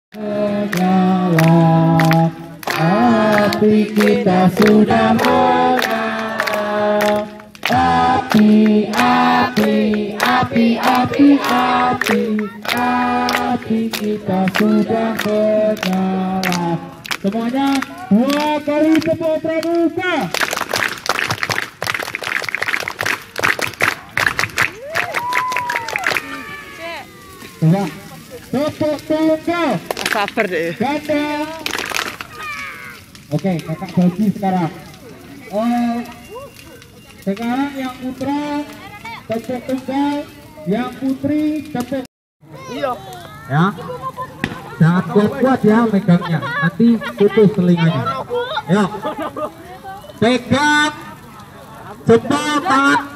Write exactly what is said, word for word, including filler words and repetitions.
Menyala, api kita sudah menyala. Api, api, api, api, api, api kita sudah menyala. Semuanya dua kali tepuk pramuka. Coba tepuk tunggal. Sabar deh. Ganda. Oke, kakak bagi sekarang. Oh, sekarang yang putra tepuk tunggal, yang putri tepuk. Iya. Ya, jangan kuat-kuat ya megangnya, nanti putus telinganya. Ya, pegang jempol tangan